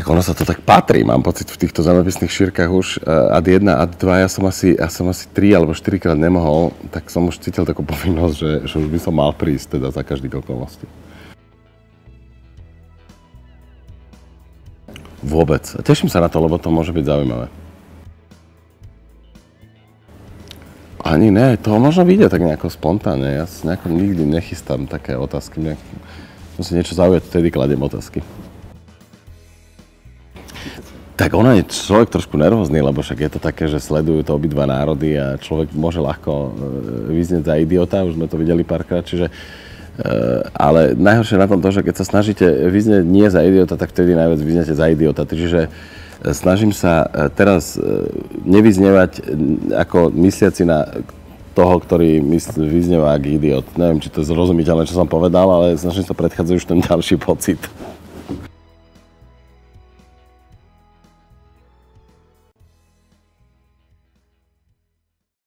ono sa to tak patrí, mám pocit, v týchto zemepisných šírkach už ad 1, ad 2, ja som asi 3 alebo 4 krát nemohol, tak som už cítil takú povinnosť, že už by som mal prísť teda za každých okolností. Vôbec. Teším sa na to, lebo to môže byť zaujímavé. Ani ne, to možno vyjde tak nejako spontánne, ja si nejako nikdy nechystám také otázky, som si niečo zaujať, vtedy kladiem otázky. Tak ono je človek trošku nervózny, lebo však je to také, že sledujú to obidva národy a človek môže ľahko vyznieť za idiota, už sme to videli párkrát, čiže ale najhoršie na tom to, že keď sa snažíte vyznieť nie za idiota, tak vtedy najviac vyzniete za idiota. Čiže snažím sa teraz nevyznievať ako mysliaci na toho, ktorý vyznieva ako idiot. Neviem, či to je zrozumiteľné, čo som povedal, ale snažím sa predchádzať už ten ďalší pocit.